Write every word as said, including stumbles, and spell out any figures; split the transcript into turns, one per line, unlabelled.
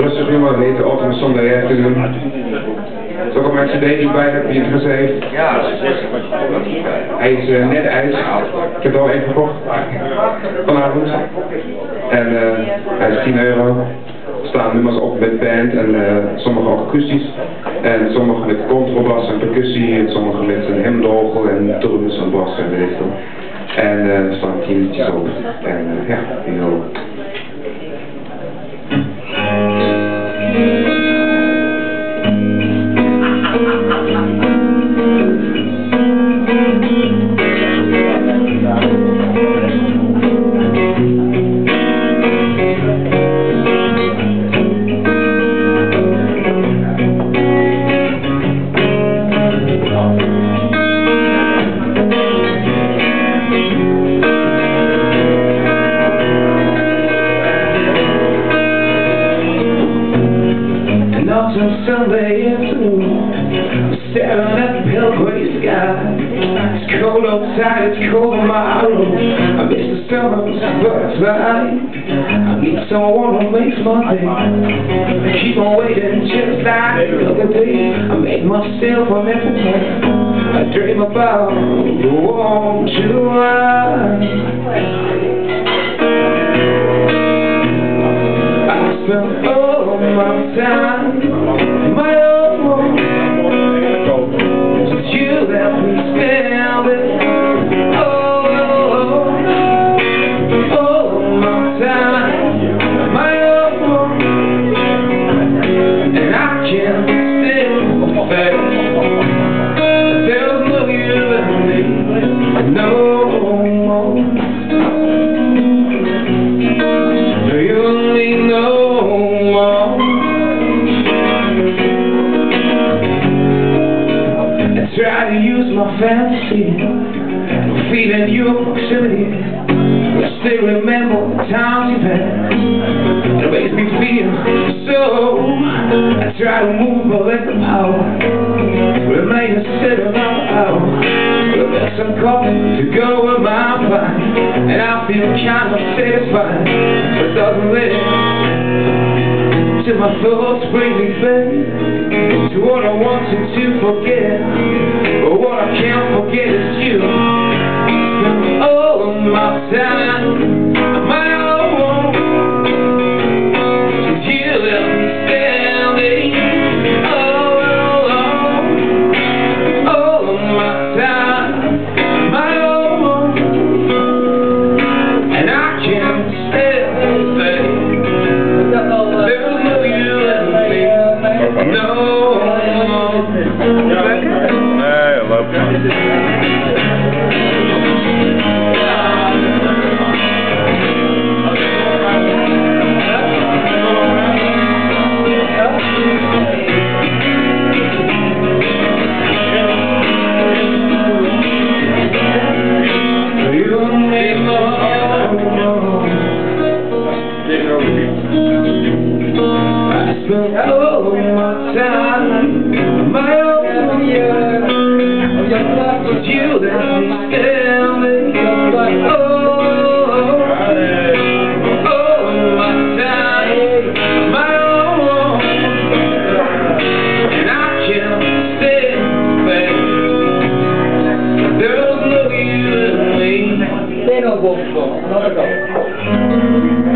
rustig nummer, dat heet de Ultimate Song Director. Dat is ook al mijn cd die ik bij heb, die interesse heeft.
Ja, dat is
Hij is uh, net uit. Ik heb er al één verkocht. Vanavond. En uh, hij is tien euro. Er staan nummers op met band en uh, sommige ook akoestisch. En sommige met contrabas en percussie. En sommige met een hemdorgel en drums en bas en weet ik veel. En uh, er staan tien liedjes op. En uh, ja, die zo.
Sunday afternoon, I'm staring at the pale gray sky. It's cold outside, it's cold in my room. I miss the summer's butterfly. I need someone who makes my day. I keep on waiting just like the other day. I make myself a little plan. I dream about the warm July. I spend all my time, my own, since you left me standing. Oh, oh, oh, all my time, my own, and I can't still say there's no you and me no more. You and me no. Try to use my fantasy, feeling your proximity. I still remember the times you've had. It makes me feel so. I try to move, but let the power remain a certain hour. But there's some coffee to go with my mind, and I feel kind of satisfied, but doesn't let it. Till my thoughts bring me back to what I wanted to forget. But what I can't forget is you. All of my time, my own, since you left me standing. Oh, oh, oh, all of my time, my own, and I can't still say there's no you and me, no more.
Hey, I love you.
Oh, my time, my own, yeah. But you left me standing. Oh, oh, my time, my own, and I can't stay back. There's no you in me.
They don't go for it.